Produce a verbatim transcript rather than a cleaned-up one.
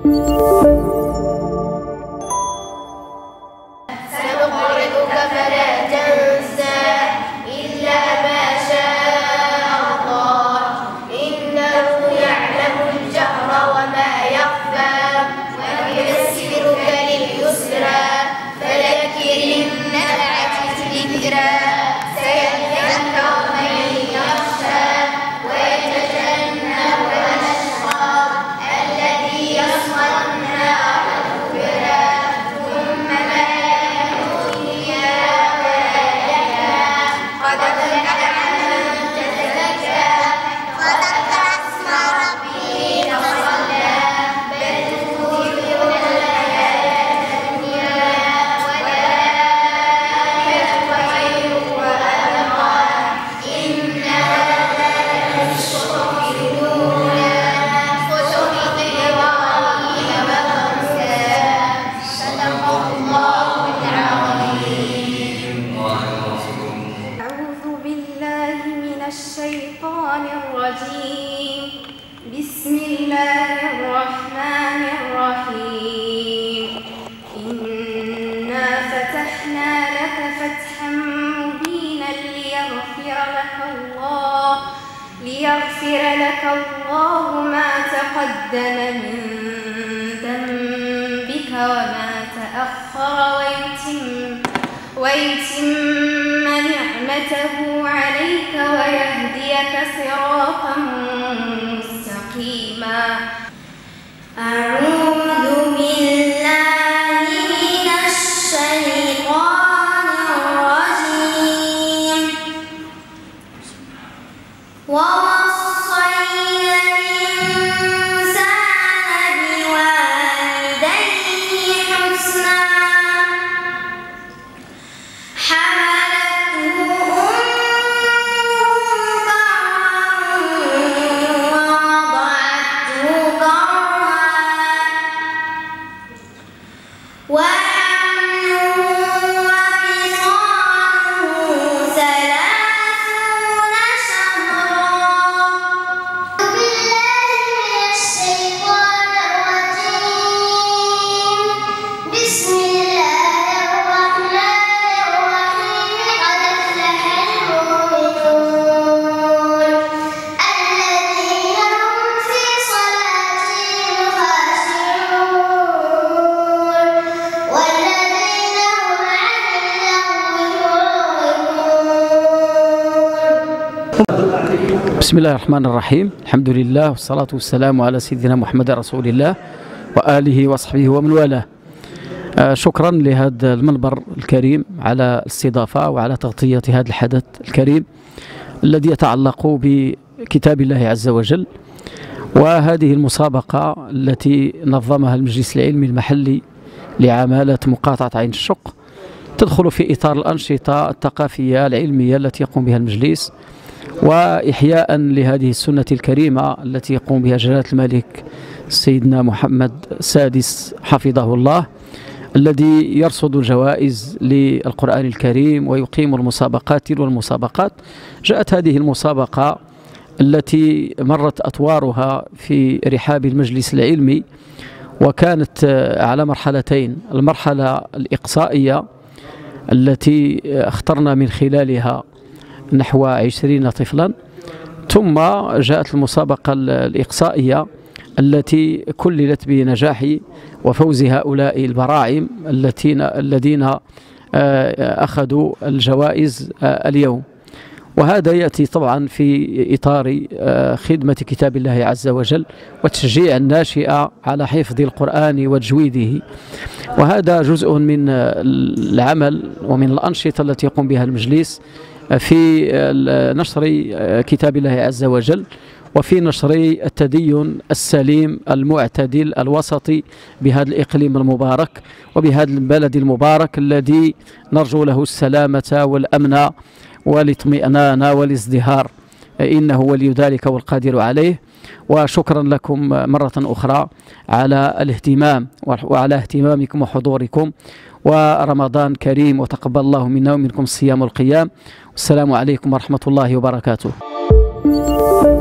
سنقرئك فلا تنسى إلا ما شاء الله إنه يعلم الجهر وما يخفى وييسرك لليسرى فذكر إن نفعت الذكرى سيذكر من يخشى ويتجنبها الأشقى الذي يصلى النار الكبرى ثم لا يموت فيها ولا يحيا قد أفلح من تزكى وذكر اسم ربه فصلى بل تؤثرون الحياة الدنيا والآخرة خير وأبقى إن هذا لفي الصحف الأولى صحف إبراهيم وموسى صدق الله العظيم. أعوذ بالله من الشيطان الرجيم. بسم الله الرحمن الرحيم. إنا فتحنا لك فتحا مبينا ليغفر لك الله ليغفر لك الله ما تقدم من ذنبك وما تأخر ويتم ويتم نعمته عليك ويهديك صراطا مستقيما. أعوذ بالله من الشيطان الرجيم. ووصينا الإنسان بوالديه حسنا حملته أمه كرها ووضعته كرها وحمله وفصاله ثلاثون شهرا. بالله من الشيطان الرجيم. بسم الله الرحمن الرحيم. قد أفلح المؤمنون الذين هم في صلاتهم خاشعون والذين هم عن اللغو معرضون. بسم الله الرحمن الرحيم. الحمد لله والصلاة والسلام على سيدنا محمد رسول الله وآله وصحبه ومن والاه. آه شكرا لهذا المنبر الكريم على الاستضافة وعلى تغطية هذا الحدث الكريم الذي يتعلق بكتاب الله عز وجل، وهذه المسابقة التي نظمها المجلس العلمي المحلي لعمالة مقاطعة عين الشق تدخل في إطار الأنشطة الثقافية العلمية التي يقوم بها المجلس، وإحياء لهذه السنة الكريمة التي يقوم بها جلالة الملك سيدنا محمد السادس حفظه الله، الذي يرصد الجوائز للقرآن الكريم ويقيم المسابقات والمسابقات. جاءت هذه المسابقة التي مرت أطوارها في رحاب المجلس العلمي، وكانت على مرحلتين: المرحلة الإقصائية التي اخترنا من خلالها نحو عشرين طفلا، ثم جاءت المسابقة الإقصائية التي كللت بنجاح وفوز هؤلاء البراعم الذين أخذوا الجوائز اليوم. وهذا يأتي طبعا في إطار خدمة كتاب الله عز وجل وتشجيع الناشئة على حفظ القرآن وتجويده، وهذا جزء من العمل ومن الأنشطة التي يقوم بها المجلس في نشر كتاب الله عز وجل وفي نشر التدين السليم المعتدل الوسطي بهذا الإقليم المبارك وبهذا البلد المبارك الذي نرجو له السلامة والأمن والاطمئنان والازدهار، إنه ولي ذلك والقادر عليه. وشكرا لكم مرة أخرى على الاهتمام وعلى اهتمامكم وحضوركم، ورمضان كريم وتقبل الله منا ومنكم الصيام والقيام. والسلام عليكم ورحمة الله وبركاته.